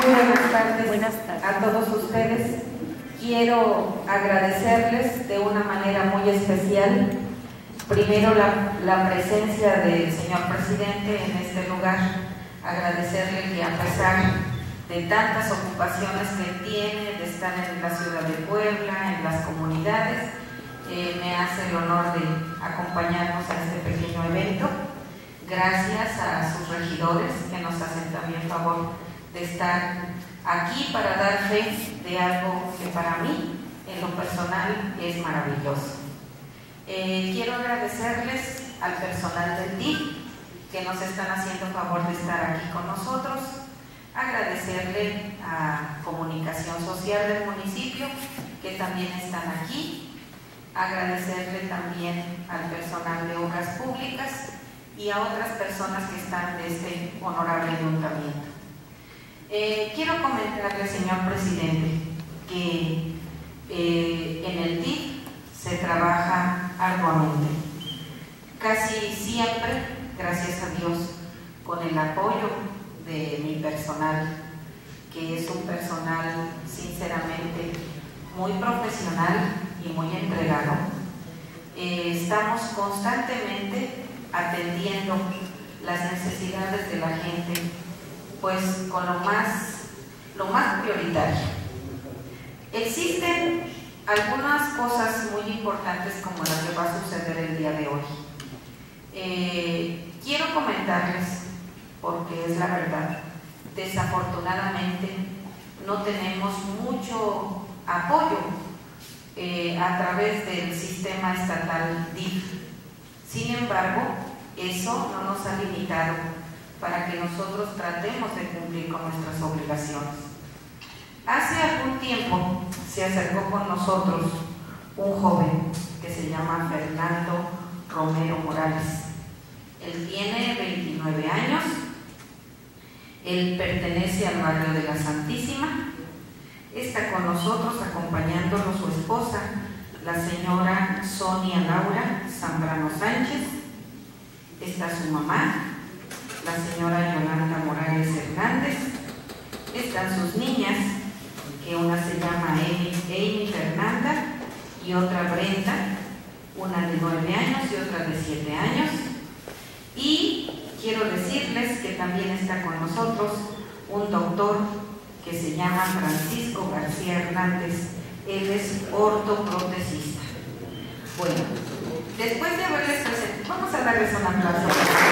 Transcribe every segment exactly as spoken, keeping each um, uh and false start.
Muy buenas tardes, buenas tardes a todos ustedes. Quiero agradecerles de una manera muy especial, primero la, la presencia del señor presidente en este lugar, agradecerle que a pesar de tantas ocupaciones que tiene, de estar en la ciudad de Puebla, en las comunidades, eh, me hace el honor de acompañarnos a este pequeño evento. Gracias a sus regidores que nos hacen también favor de estar aquí para dar fe de algo que para mí, en lo personal, es maravilloso. Eh, quiero agradecerles al personal del D I F que nos están haciendo favor de estar aquí con nosotros, agradecerle a Comunicación Social del municipio que también están aquí, agradecerle también al personal de Obras Públicas y a otras personas que están de este honorable ayuntamiento. Eh, quiero comentarle, señor presidente, que eh, en el D I F se trabaja arduamente. Casi siempre, gracias a Dios, con el apoyo de mi personal, que es un personal sinceramente muy profesional y muy entregado. Eh, estamos constantemente atendiendo las necesidades de la gente, pues con lo más, lo más prioritario. Existen algunas cosas muy importantes como la que va a suceder el día de hoy. Eh, quiero comentarles, porque es la verdad, desafortunadamente no tenemos mucho apoyo eh, a través del sistema estatal D I F. Sin embargo, eso no nos ha limitado para que nosotros tratemos de cumplir con nuestras obligaciones. Hace algún tiempo se acercó con nosotros un joven que se llama Fernando Romero Morales. Él tiene veintinueve años, él pertenece al barrio de la Santísima, está con nosotros acompañándolo su esposa, la señora Sonia Laura Zambrano Sánchez, está su mamá, la señora Yolanda Morales Hernández, están sus niñas, que una se llama Amy, Amy Fernanda y otra Brenda, una de nueve años y otra de siete años. Y quiero decirles que también está con nosotros un doctor que se llama Francisco García Hernández. Él es ortoprotesista. Bueno, después de haberles presentado, vamos a darles un aplauso.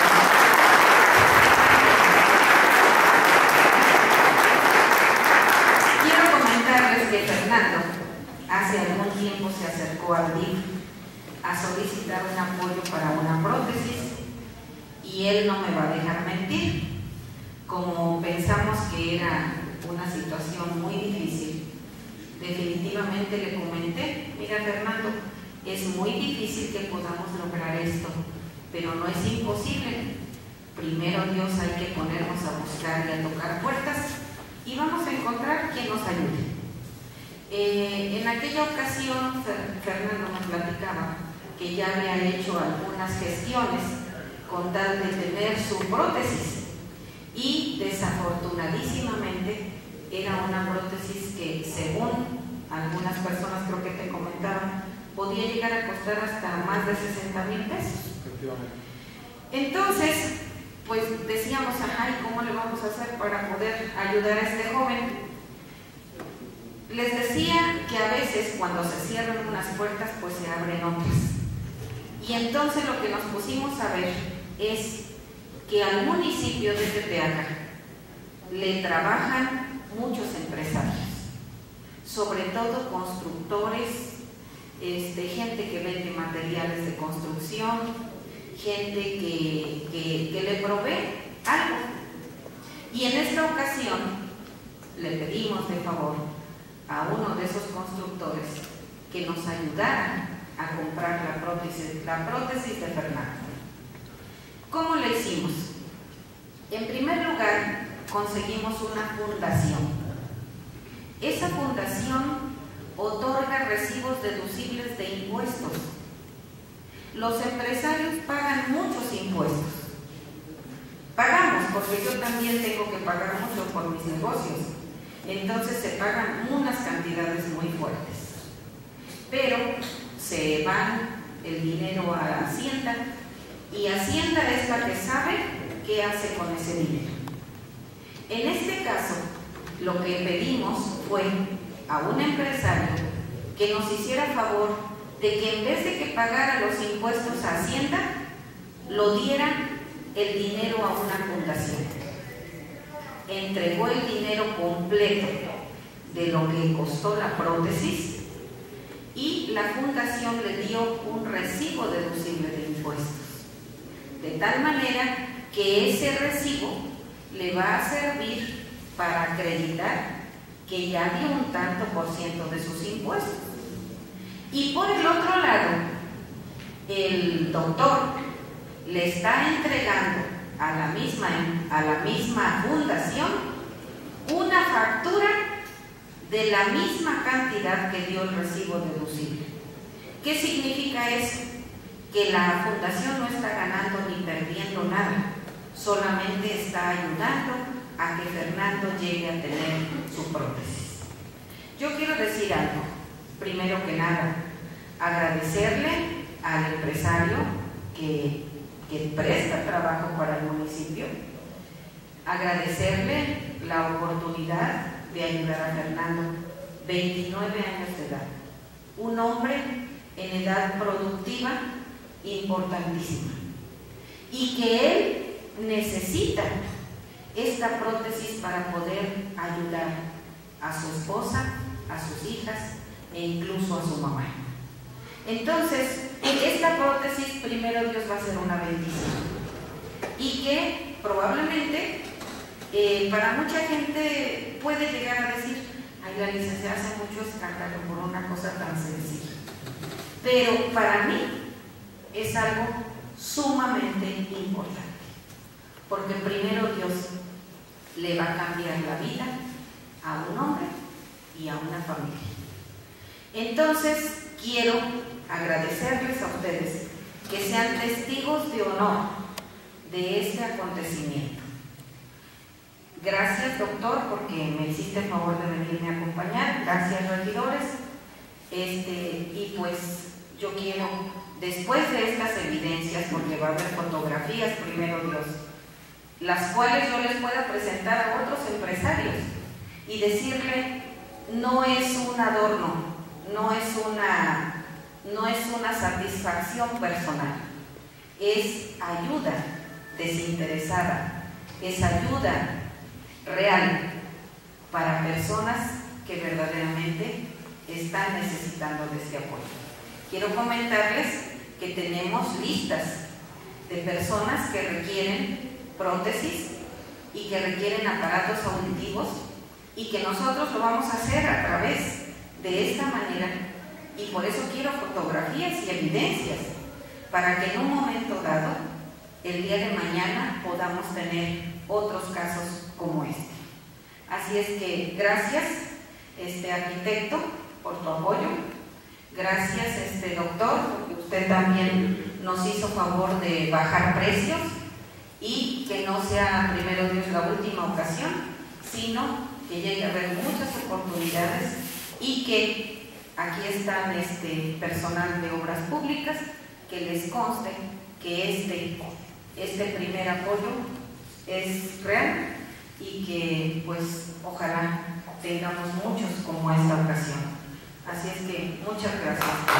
Quiero comentarles que Fernando hace algún tiempo se acercó al D I F a solicitar un apoyo para una prótesis y él no me va a dejar mentir. Como pensamos que era una situación muy difícil, definitivamente le comenté: mira, Fernando, es muy difícil que podamos lograr esto, pero no es imposible. Primero Dios, hay que ponernos a buscar y a tocar puertas y vamos a encontrar quien nos ayude. Eh, en aquella ocasión Fernando nos platicaba que ya había hecho algunas gestiones con tal de tener su prótesis y desafortunadísimamente era una prótesis que, según algunas personas creo que te comentaban, podía llegar a costar hasta más de sesenta mil pesos. Entonces, pues decíamos, ajá, ¿y cómo le vamos a hacer para poder ayudar a este joven? Les decía que a veces cuando se cierran unas puertas, pues se abren otras. Y entonces lo que nos pusimos a ver es que al municipio de Tepeaca le trabajan muchos empresarios, sobre todo constructores, este, gente que vende materiales de construcción, gente que, que, que le provee algo. Y en esta ocasión le pedimos de favor a uno de esos constructores que nos ayudara a comprar la prótesis, la prótesis de Fernando. ¿Cómo le hicimos? En primer lugar, conseguimos una fundación. Esa fundación otorga recibos deducibles de impuestos. Los empresarios pagan muchos impuestos. Pagamos porque yo también tengo que pagar mucho por mis negocios. Entonces se pagan unas cantidades muy fuertes. Pero se van el dinero a Hacienda y Hacienda es la que sabe qué hace con ese dinero. En este caso, lo que pedimos fue a un empresario que nos hiciera favor de que en vez de que pagara los impuestos a Hacienda, lo dieran el dinero a una fundación. Entregó el dinero completo de lo que costó la prótesis y la fundación le dio un recibo deducible de impuestos, de tal manera que ese recibo le va a servir para acreditar que ya dio un tanto por ciento de sus impuestos. Y por el otro lado, el doctor le está entregando a la misma, a la misma fundación una factura de la misma cantidad que dio el recibo deducible. ¿Qué significa eso? Que la fundación no está ganando ni perdiendo nada, solamente está ayudando a que Fernando llegue a tener su prótesis. Yo quiero decir algo, primero que nada, agradecerle al empresario que, que presta trabajo para el municipio, agradecerle la oportunidad de ayudar a Fernando, veintinueve años de edad, un hombre en edad productiva importantísima, y que él necesita esta prótesis para poder ayudar a su esposa, a sus hijas e incluso a su mamá. Entonces, esta prótesis, primero Dios, va a ser una bendición y que probablemente eh, para mucha gente puede llegar a decir: ay, la licenciada hace mucho escándalo por una cosa tan sencilla. Pero para mí es algo sumamente importante, porque primero Dios le va a cambiar la vida a un hombre y a una familia. Entonces, quiero agradecerles a ustedes que sean testigos de honor de este acontecimiento. Gracias, doctor, porque me hiciste el favor de venirme a acompañar. Gracias, regidores. Este, y pues yo quiero, después de estas evidencias, porque va a haber fotografías, primero Dios, las cuales yo les pueda presentar a otros empresarios y decirle: no es un adorno, no es una, no es una satisfacción personal, es ayuda desinteresada, es ayuda real para personas que verdaderamente están necesitando de este apoyo. Quiero comentarles que tenemos listas de personas que requieren prótesis y que requieren aparatos auditivos, y que nosotros lo vamos a hacer a través de esta manera, y por eso quiero fotografías y evidencias para que en un momento dado, el día de mañana, podamos tener otros casos como este. Así es que gracias, este arquitecto, por tu apoyo. Gracias, este doctor, porque usted también nos hizo favor de bajar precios y que no sea, primero Dios, la última ocasión, sino que llegue a haber muchas oportunidades, y que aquí están este personal de obras públicas, que les conste que este, este primer apoyo es real y que pues ojalá tengamos muchos como esta ocasión. Así es que muchas gracias.